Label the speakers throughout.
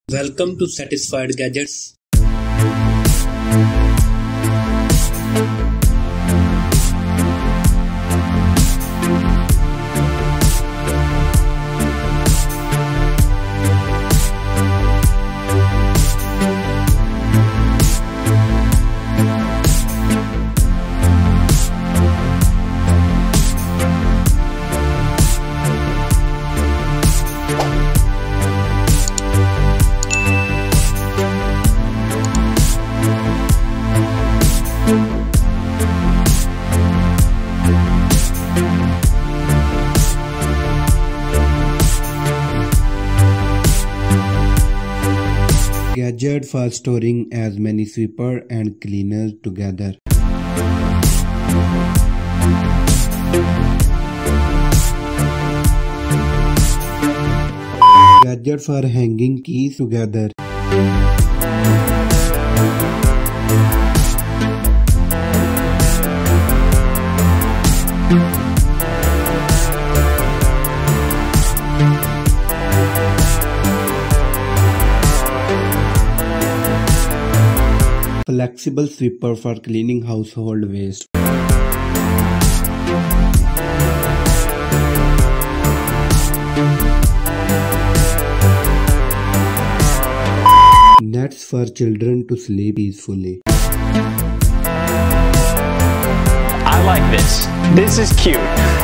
Speaker 1: Welcome to Satisfied Gadgets. Gadget for storing as many sweeper and cleaners together. Gadget for hanging keys together. Flexible sweeper for cleaning household waste. Nets for children to sleep peacefully.
Speaker 2: I like this. This is cute.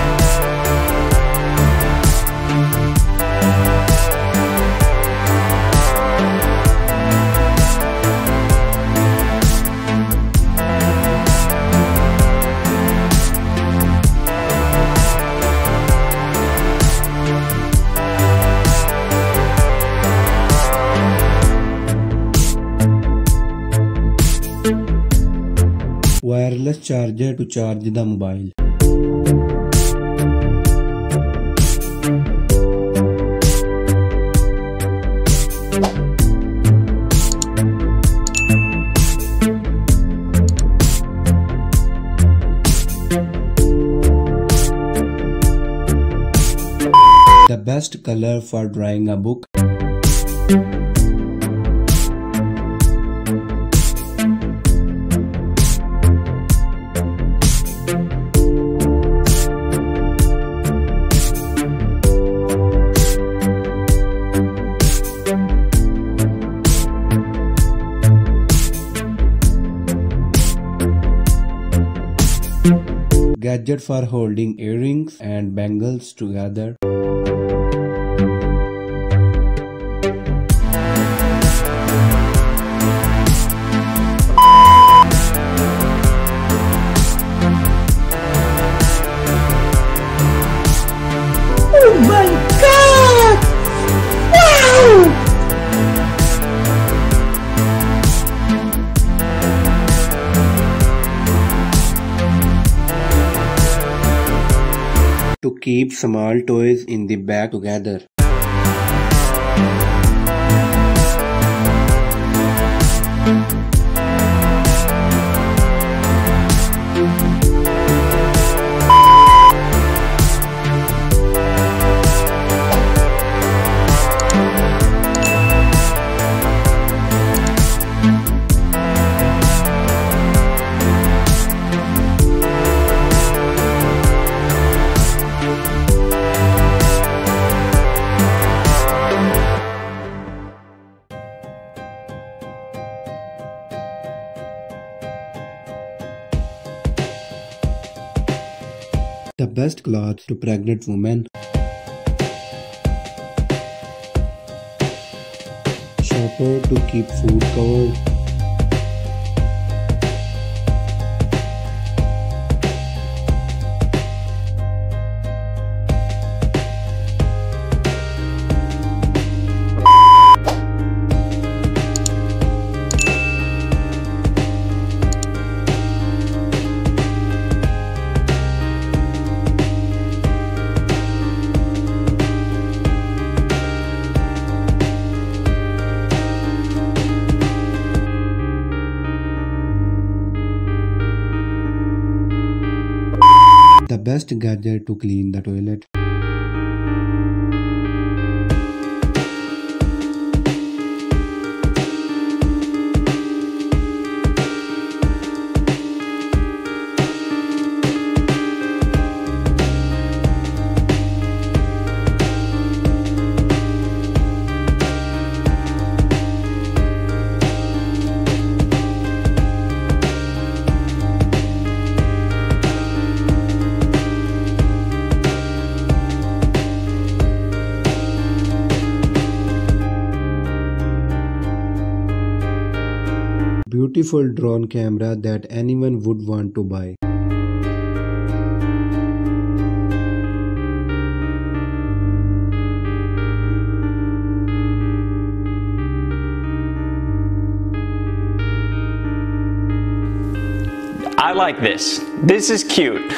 Speaker 1: Wireless charger to charge the mobile. The best color for drawing a book. Gadget for holding earrings and bangles together.
Speaker 3: Oh my God! Wow!
Speaker 1: To keep small toys in the bag together. The best clothes to pregnant women. Shopper to keep food covered. The best gadget to clean the toilet. Beautiful drone camera that anyone would want to buy.
Speaker 2: I like this. This is cute.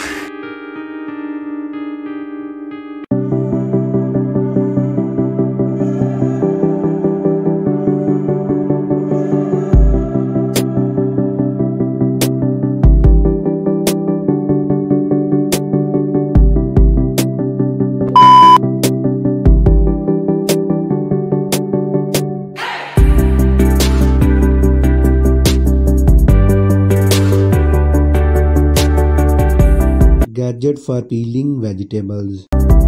Speaker 1: Gadget for peeling vegetables.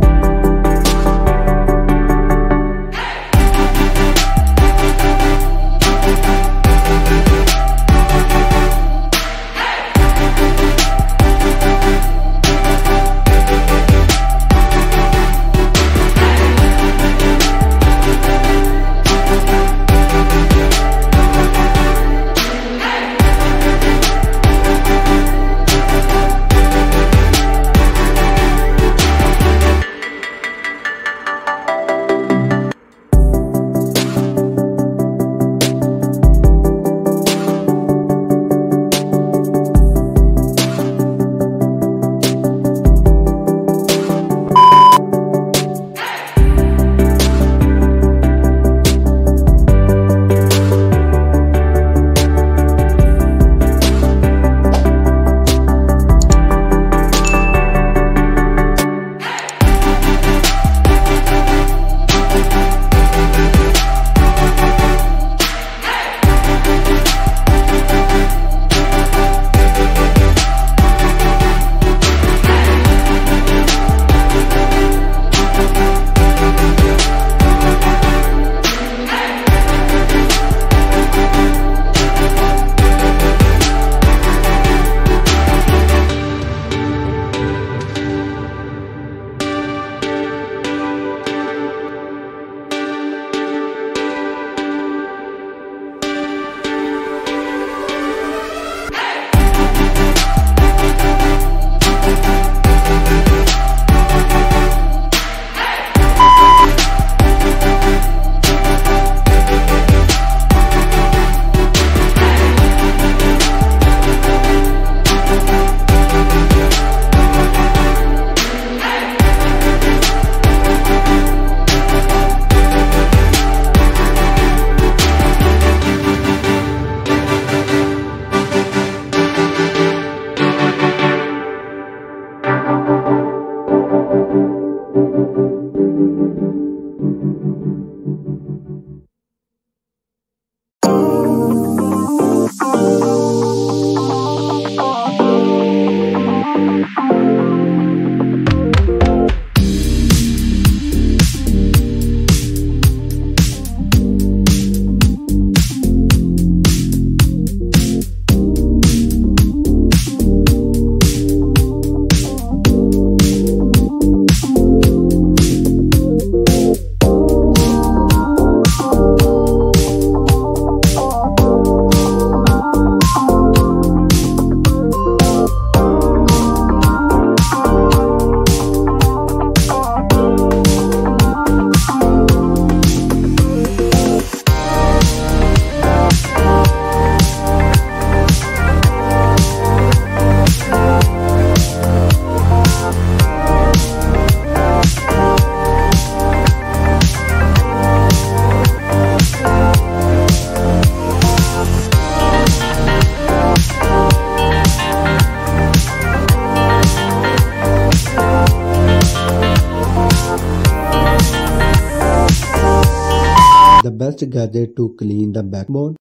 Speaker 1: The best gadget to clean the backbone.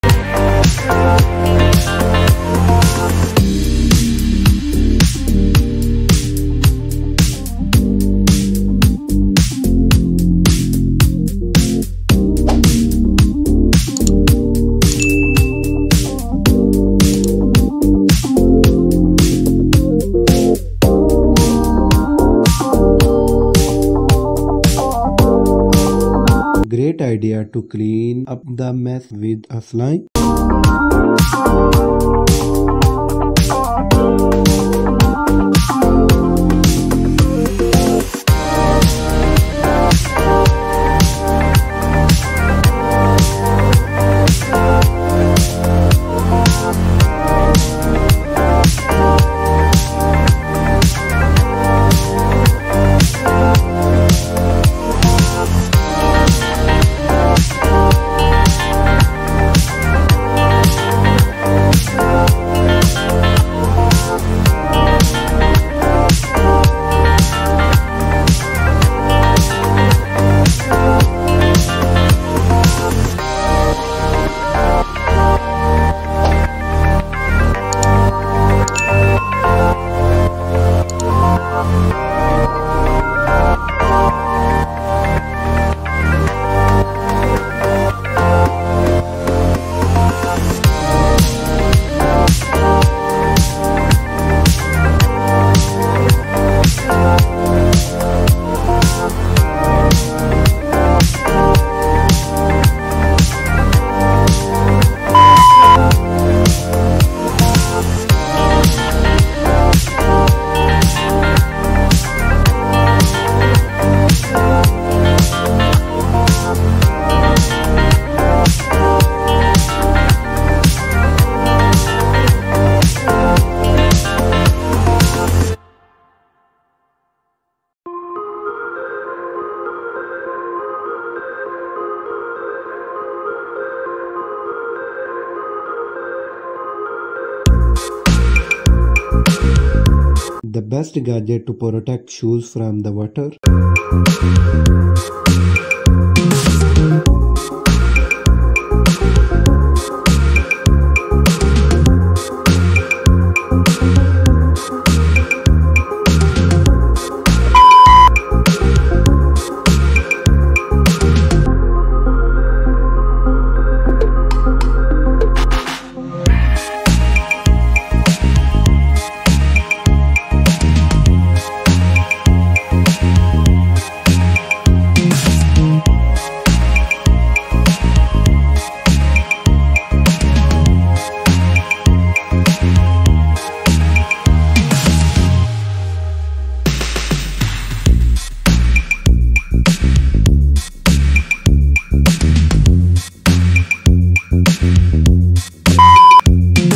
Speaker 1: Great idea to clean up the mess with a slime. The best gadget to protect shoes from the water.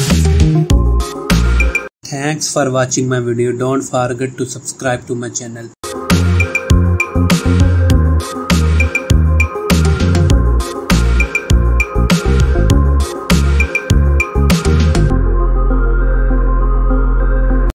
Speaker 4: Thanks for watching my video. Don't forget to subscribe to my channel.